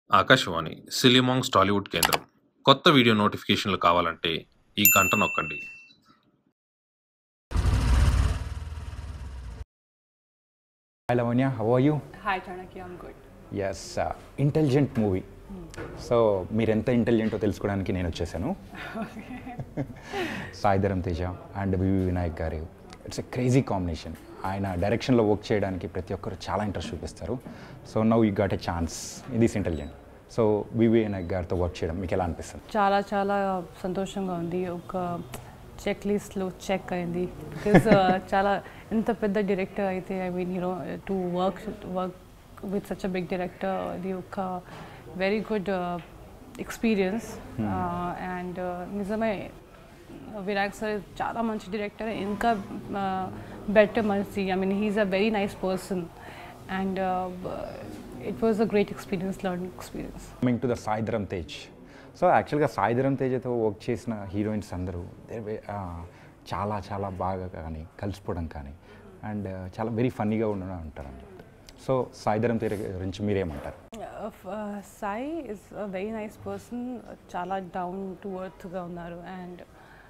ఆకాశవాణి సిలిమాంగ్స్ టాలీవుడ్ కేంద్రం. కొత్త వీడియో నోటిఫికేషన్లు కావాలంటే ఈ గంట నొక్కండి. Hi Lavanya, how are you? Hi Chanakya, I'm good. Yes, intelligent movie. So మీరు ఎంత ఇంటెలిజెంటో తెలుసుకోవడానికి నేను వచ్చేసాను. సాయిధరం తేజ అండ్ వివి వినాయక్ గారు, ఇట్స్ ఎ క్రేజీ కాంబినేషన్. ఆయన డైరెక్షన్లో వర్క్ చేయడానికి ప్రతి ఒక్కరు చాలా ఇంట్రెస్ట్ చూపిస్తారు. So now you got a chance in this intelligent. So V V Vinayak గారితో వర్క్ చేయడం మీకు ఎలా అనిపిస్తుంది? చాలా చాలా సంతోషంగా ఉంది. ఒక చెక్ లిస్ట్లో చెక్ అయింది. బికాజ్ చాలా ఎంత పెద్ద డైరెక్టర్ అయితే I mean you know to work with such a big director, ఇది ఒక వెరీ గుడ్ ఎక్స్పీరియన్స్. అండ్ నిజమే వినాయక్ సార్ చాలా మంచి డైరెక్టర్, ఇంకా బెటర్ మనిషి. I mean he's a very nice person and it was a great experience, learning experience. Coming to the Sai Dharam Tej. So యాక్చువల్గా సాయిధరం తేజతో వర్క్ చేసిన హీరోయిన్స్ అందరూ చాలా చాలా బాగా కానీ కలిసిపోవడం కానీ అండ్ చాలా వెరీ ఫన్నీగా ఉండడం అంటారు. సో సాయిధరం తేజ గురించి మీరేమంటారు? Sai is a very nice person, చాలా డౌన్ టు ఎర్త్గా ఉన్నారు. And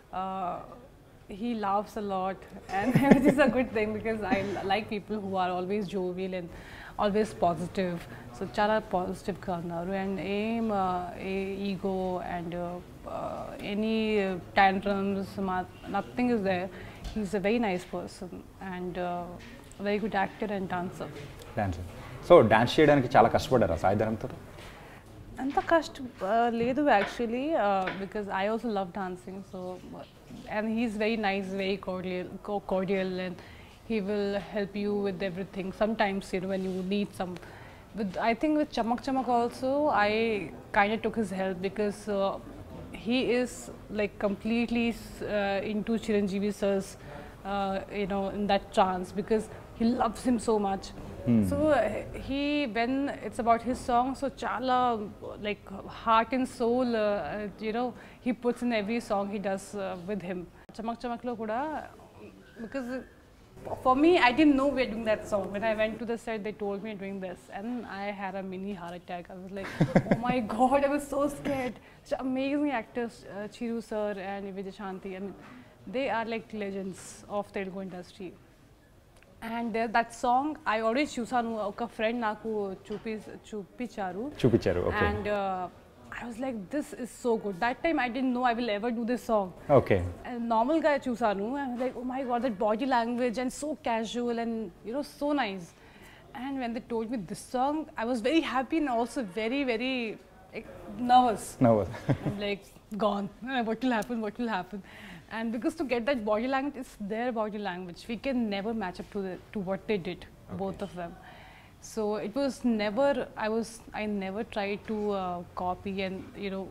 he laughs a lot and which is a good thing because I like people who are always jovial and always positive. So chala positive ga unnaru and ego and any tantrums, nothing is there. He's a very nice person and very good actor and dancer. So dance చేయడానికి చాలా కష్టపడ్డారా సాయిధరంతో? అంత కష్టం లేదు actually, because I also love dancing. So and he's very nice, very cordial and he will help you with everything. Sometimes you know when you need some, I think with Chamak Chamak also I kind of took his help because he is like completely into Chiranjeevi sir's you know in that trance because he loves him so much. So he, when it's about his song, so chala like heart and soul you know he puts in every song he does with him. Chamak Chamak lo kuda, because for me I didn't know we were doing that song. When I went to the set they told me doing this and I had a mini heart attack. I was like oh my god, I was so scared. Such amazing actors, Chiru sir and Vijay Shanti. I mean they are like legends of Telugu industry. And that song I already చూసాను, ఒక friend నాకు చూపించారు. Okay. And I was like this is so good. That time I didn't know I will ever do this song. Okay. And normal గా చూసాను, I was like oh my god, that body language and so casual and you know so nice. And when they told me this song I was very happy and also very very like, nervous. I'm like gone, what will happen. And because to get that body language, it's their body language. We can never match up to what they did, both of them. So it was never, I never tried to copy and, you know,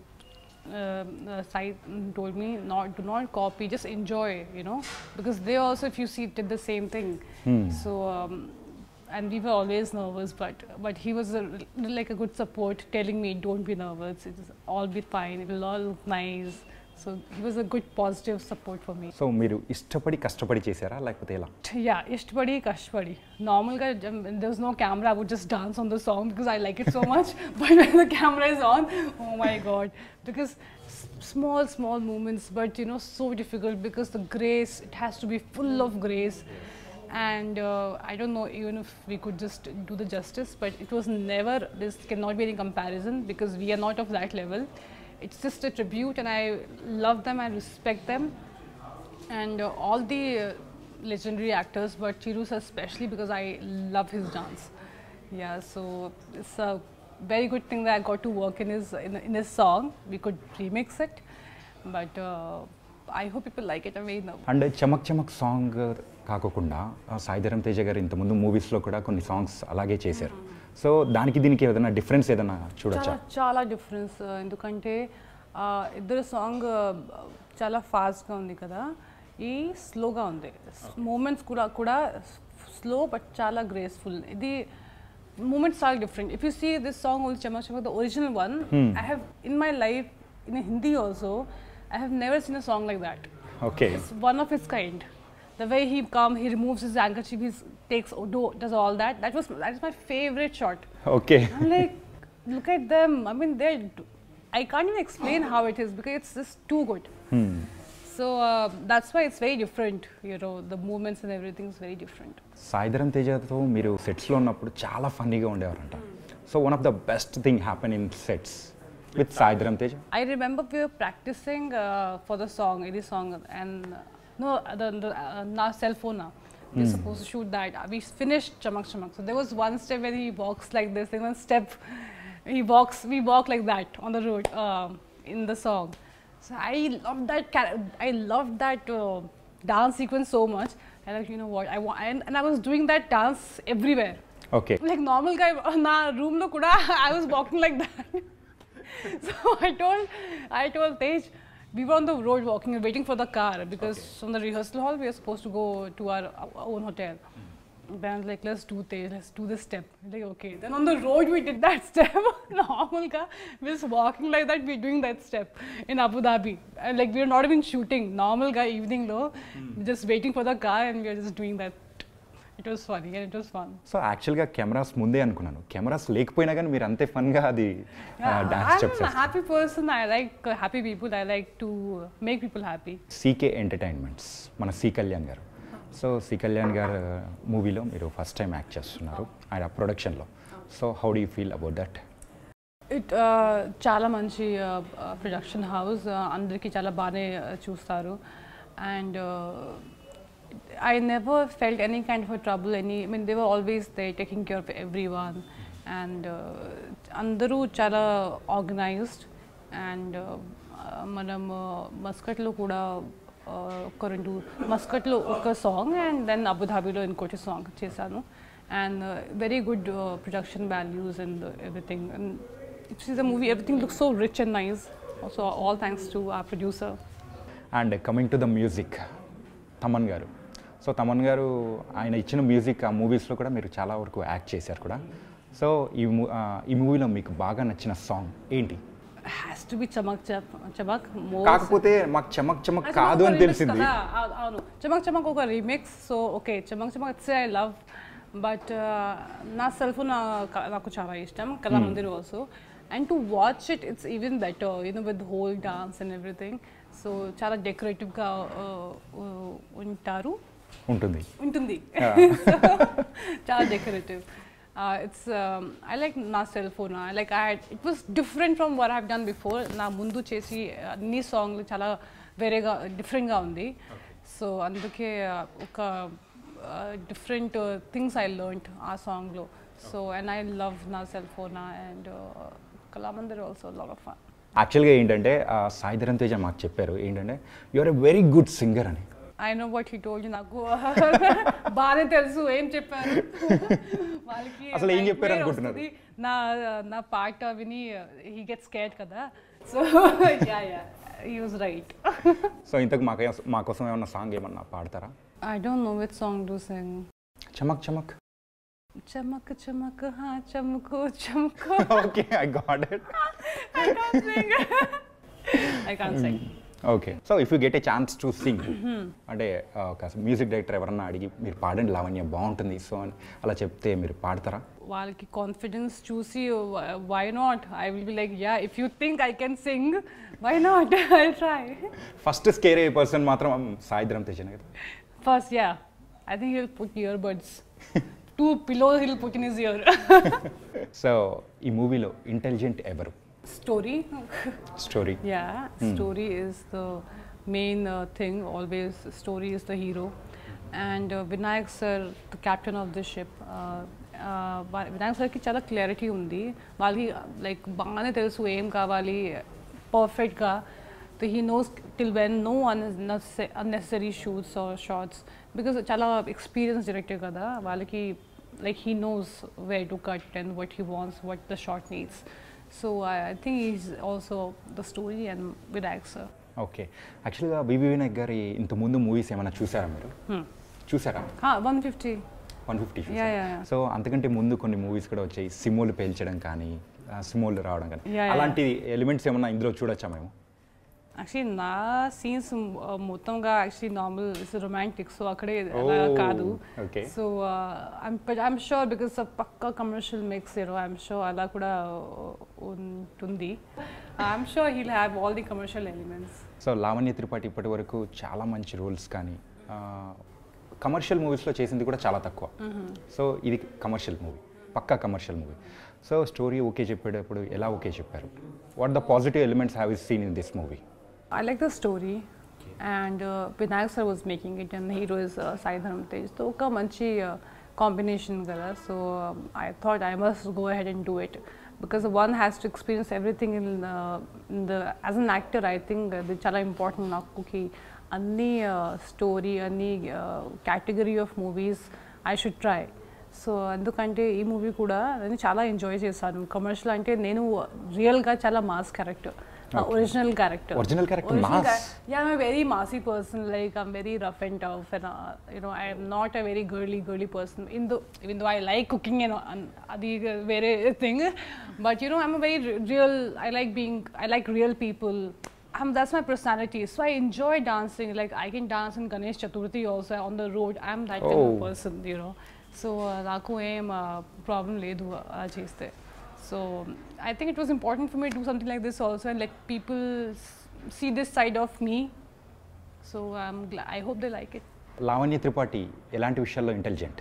Sai told me, do not copy, just enjoy, you know, because they also, if you see, did the same thing. So, and we were always nervous, but he was like a good support, telling me, don't be nervous, it'll all be fine, it will all look nice. So he was a good positive support for me. So మీరు ఇష్టపడి కష్టపడి చేశారా లేకపోతే ఎలా? Yeah, ishtpadi kashpadi. Normal ga there was no camera, I would just dance on the song because I like it so much. But when the camera is on, oh my god, because small movements, but you know so difficult because the grace, it has to be full of grace. And I don't know even if we could just do the justice, but it was never, this cannot be any comparison because we are not of that level. It's just a tribute and I love them, I respect them and all the legendary actors, but Chiru sir especially because I love his dance. Yeah, so it's a very good thing that I got to work in his song. We could remix it, but I hope people like it. I mean, and చమక్ చమక్ song కాకుండా సాయిధరం తేజ గారు ఇంతకుముందు మూవీస్లో కూడా కొన్ని songs అలాగే చేశారు. సో దానికి దీనికి ఏదైనా డిఫరెన్స్ ఏదైనా చూడొచ్చా? చాలా డిఫరెన్స్, ఎందుకంటే ఇద్దరు సాంగ్ చాలా ఫాస్ట్గా ఉంది కదా, ఈ స్లోగా ఉంది. మూమెంట్స్ కూడా స్లో బట్ చాలా గ్రేస్ఫుల్. ఇది మూమెంట్స్ చాలా different. If you see this song only Chamak Chamak, the original one, I have in my life in Hindi also, I have never seen a song like that. Okay. It's one of its kind. The way he removes his handkerchief, he takes does all that. That is my favorite shot. Okay. I'm like, look at them. I mean, I can't even explain how it is because it's just too good. So that's why it's very different. You know, the movements and everything is very different. Saidharam తేజతో మీరు సెట్స్లో ఉన్నప్పుడు చాలా ఫన్నీగా ఉండేవారంట. So one of the best thing happen in sets with Saidharam Teja. I remember we were practicing for the song, any song, and no, the na cell phone na. We're supposed to shoot that. We finished Chamak Chamak. So there was one step where he walks like this, and one step we walk like that on the road in the song. So I loved that dance sequence so much. And like, you know what, and I was doing that dance everywhere. Okay. Like normal guy, na room lo kuda I was walking like that. So I told Tej, we were on the road walking and waiting for the car because from the rehearsal hall we were supposed to go to our own hotel. Then I was like, let's do this step. Like, okay. Then on the road we did that step. Normal guy, we just walking like that, we're doing that step in Abu Dhabi. And like we were not even shooting. Normal guy evening low, just waiting for the car and we were just doing that. It was funny and it was fun. So యాక్చువల్గా cameras ముందే అనుకున్నాను, cameras లేకపోయినా కానీ మీరు అంతే ఫన్గా అది dance I'm steps a happy person. I like happy people. I like to make people happy. CK entertainments, మన సి కళ్యాణ్ గారు. సో సి కళ్యాణ్ గారు మూవీలో మీరు ఫస్ట్ టైం యాక్ట్ చేస్తున్నారు ఆయన ప్రొడక్షన్లో. So how do you feel about that? It చాలా మంచి ప్రొడక్షన్ హౌస్, అందరికీ చాలా బాగానే చూస్తారు. And I never felt any kind of a trouble. I mean, they were always there taking care of everyone. And andaru chala organized. And manam Muscat lo kuda oka Muscat lo oka song and then Abu Dhabi lo inkoti song chesanu. And very good production values and everything. And if you see the movie, everything looks so rich and nice. Also, all thanks to our producer. And coming to the music, Thaman గారు. So Thaman గారు ఆయన ఇచ్చిన music ఆ మూవీస్లో కూడా మీరు చాలా వరకు యాక్ట్ చేశారు కూడా. సో ఈ మూవీలో మీకు బాగా నచ్చిన సాంగ్ ఏంటి? Has to be Chamak Chamak. కాకపోతే మాకు చమక్ చమక్ కాదు అని తెలిసింది. అవును, చమక్ చమక్ ఒక remix. So okay, Chamak Chamak it's I love, but నా సెల్ఫ్ నాకు చాలా ఇష్టం, Kalamandir also. And to watch it it's even better, you know with whole dance and everything. So చాలా డెకరేటివ్గా ఉంటుంది చాలా decorative. It's I like na cell phone. It was different from what I've done before. Na mundu chesi ni song chala verega different ga undi. So anduke oka different things I learned aa song lo. So and I love na cell phone and Kalamandir also a lot of fun. యాక్చువల్గా ఏంటంటే సాయిధరం తేజ మాకు చెప్పారు ఏంటంటే you are a very good singer అని. I know what he told you. నాకు బాగానే తెలుసు ఏం చెప్పారు వాళ్ళకి. అసలు ఏం చెప్పారు అనుకుంటున్నారు? నా పాట విని he gets scared కదా. So yeah, he was right. So ఇంతకు మా కోసం ఏమన్నా సాంగ్ ఏమన్నా పాడతారా? I don't know which song to sing. చమక్ చమక్ చమక్ చమక్ హా Chamak Chamak. Okay, I got it. I can't sing. Okay, so if you get a chance to sing అంటే ఒక మ్యూజిక్ డైరెక్టర్ ఎవరన్నా అడిగి మీరు పాడండి లావణ్య బాగుంటుంది సో అని అలా చెప్తే మీరు పాడతారా? వాళ్ళకి కాన్ఫిడెన్స్ చూసి why not, I will be like ya if you think I can sing why not, I try. First scare అయ్యే పర్సన్ మాత్రం సాయిధరం తేజనే కదా? First ya, I think he will put ear buds, 2 pillows he'll put in his ear. So ఈ మూవీలో intelligent ఎవరు? Story. Yeah, story is the main thing. Always story is the hero. And Vinayak sir, the captain of this ship, Vinayak sir ki chala clarity undi. Valli like bangane telusu em kavali perfect ga. So he knows till when no unnecessary shoots or shots because chala experienced director kada. Valiki like he knows where to cut and what he wants, what the shot needs. So I think he's also the story and Vinayak sir. ఓకే, యాక్చువల్గా బిబి వినాయక్ గారి ఇంతకుముందు movies ఏమైనా చూసారా మీరు? చూసారా? 150 so అంతకంటే ముందు కొన్ని మూవీస్ కూడా వచ్చాయి, సిమోలు పేల్చడం కానీ సిమోలు రావడం కానీ అలాంటి ఎలిమెంట్స్ ఏమన్నా ఇందులో చూడొచ్చా మేము? యాక్చువల్లీ నా సీన్స్ మొత్తంగా actually normal it's romantic so అక్కడే కాదు okay. So I'm sure because పక్కా కమర్షియల్ మిక్స్ ఐఎమ్ షూర్ అలా కూడా ఉంటుంది I'm sure he'll have all the commercial elements. So Lavanya Tripathi ఇప్పటి వరకు చాలా మంచి రోల్స్ కానీ కమర్షియల్ మూవీస్లో చేసింది కూడా చాలా తక్కువ. సో ఇది కమర్షియల్ మూవీ, పక్కా commercial movie. So story okay చెప్పేటప్పుడు ఎలా ఓకే చెప్పారు? What the positive elements have you seen in this movie? I like the story and Vinayak sir was making it and the hero is Sai Dharam Tej. So oka manchi combination kada. So I thought I must go ahead and do it because one has to experience everything in the as an actor I think the chala important naku ki anni story anni category of movies I should try. So అందుకంటే ఈ movie కూడా నేను చాలా enjoy చేశాను. Commercial అంటే నేను రియల్గా చాలా mass character, original character. Original character, mass. Yeah, I'm a very massy person. Like I'm very rough and tough, and you know, I am not a very girly person. Even though I like cooking and the very thing, but you know, I'm a very real. I like real people. That's my personality. So I enjoy dancing. Like I can dance in Ganesh Chaturthi also on the road. I'm that type of person, you know. So నాకు ఏం problem లేదు చేస్తే. So I think it was important for me to do something like this also and let people see this side of me. So I hope they like it. Lavanya Tripathi ఎలాంటి విషయాల్లో intelligent?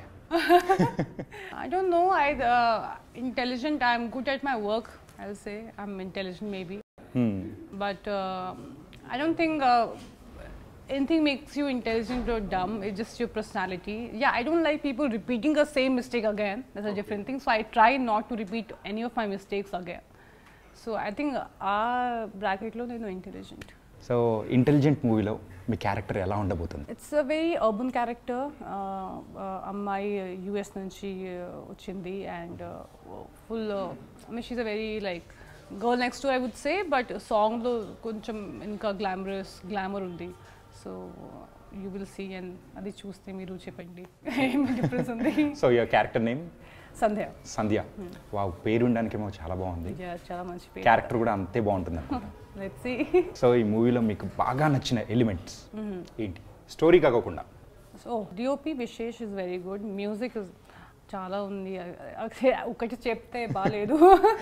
I don't know. Intelligent. I'm good at my work. I'll say I'm intelligent maybe. But I don't think anything makes you intelligent or dumb. It's just your personality. Yeah, I don't like people repeating the same mistake again. That's a different thing. So I try not to repeat any of my mistakes again. So I think our bracket lo nenu intelligent. So Intelligent మూవీలో మీ character ఎలా ఉండబోతుంది? It's a very urban character. అమ్మాయి US నుంచి వచ్చింది and full I mean she's a very like girl next door I would say, but song lo koncham inka glamour undi. So you will see and adi చూస్తే మీరు చెప్పండి ఏం difference ఉంది. So your character name? Sandhya. Sandhya. Wow, పేరు ఉండడానికేమో చాలా బాగుంది. చాలా మంచి పేరు. క్యారెక్టర్ కూడా అంతే బాగుంటుంది అనుకుంటా. Let's see. సో ఈ మూవీలో మీకు బాగా నచ్చిన ఎలిమెంట్స్ ఏంటి? స్టోరీ కాకుండా. So DOP Vishesh is very good. Music is చాలా ఉంది, ఒకటి చెప్తే బాగాలేదు.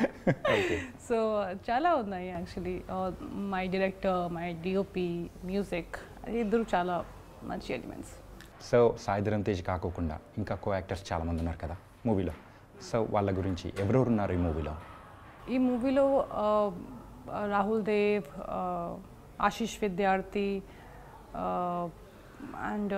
సో చాలా ఉన్నాయి actually. My director, my DOP, music ఇద్దరు చాలా మంచి ఎలిమెంట్స్. సో సాయి ధరమ్ తేజ్ కాకుండా ఇంకా కో యాక్టర్స్ చాలామంది ఉన్నారు కదా మూవీలో. సో వాళ్ళ గురించి ఎవరెవరు ఉన్నారు ఈ మూవీలో? ఈ మూవీలో Rahul Dev, Ashish Vidyarthi and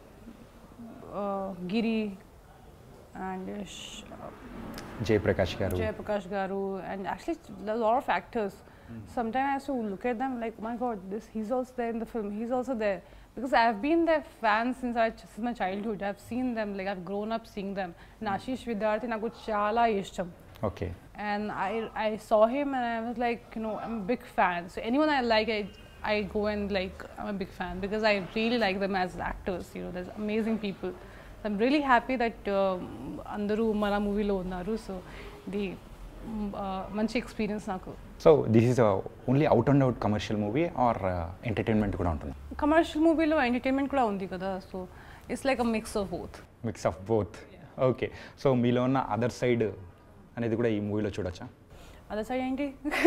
Giri and Jayaprakash garu and actually a lot of actors. Sometimes I have to look at them like, my God, he's also there in the film, he's also there, because I have been their fan since my childhood. I have seen them, like I've grown up seeing them. And Ashish Vidyarthi naku chala ishtam. Okay. And I saw him and I was like, you know, I'm a big fan. So anyone I like, I go and like, I'm a big fan because I really like them as actors. You know, there's amazing people. I'm really happy that andaru mana movie lo unnaru. So the manchi experience naku. So this is only out and out commercial movie or entertainment kuda untunda? Commercial movie lo entertainment kuda undi kada. So it's like a mix of both. Mix of both. Yeah. Okay. So meelo ఉన్న other side అనేది కూడా ఈ మూవీలో చూడొచ్చా? Other side ఏంటి?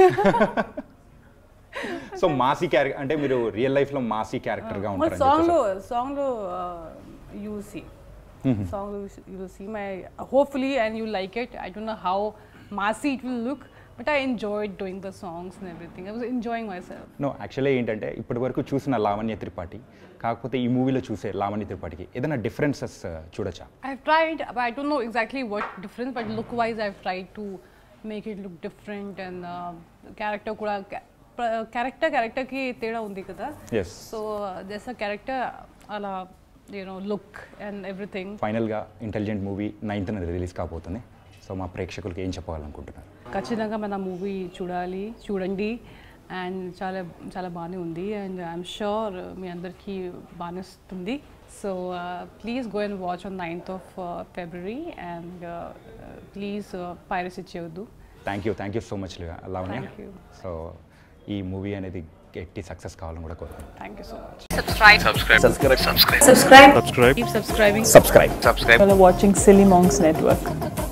So massy character అంటే మీరు real life లో మాసీ క్యారెక్టర్ గా ఉంటారు. సాంగ్ లో you will see. Song you will see my hopefully and you like it. I don't know how massy it will look, but I enjoyed doing the songs and everything. I was enjoying myself. No, actually ఏంటంటే ఇప్పటి వరకు చూసిన లావణ్య త్రిపాఠి కాకపోతే ఈ మూవీలో చూసే లావణ్య త్రిపాఠికి ఏదైనా differences చూడొచ్చా? I've tried, but I don't know exactly what difference, but look wise I've tried to make it look different and character kuda character ki teda undi kada. Yes. So there's a character ala you know look and everything. ఫైనల్గా Intelligent movie 9th రిలీజ్ కాబోతుంది. So మా ప్రేక్షకులకి ఏం చెప్పాలనుకుంటున్నారు? ఖచ్చితంగా మన movie చూడండి అండ్ చాలా చాలా బాగానే ఉంది అండ్ ఐఎమ్ షూర్ మీ అందరికీ బాగానే వస్తుంది. So please go and watch on 9th of February and please piracy చేయొద్దు. Thank you so much Lavanya. So ఈ మూవీ అనేది గట్టి సక్సెస్ కావాలని కూడా కోరుకుంటున్నాను. Thank you so much. Subscribe. Keep subscribing. Subscribe. You're watching Silly Monks Network.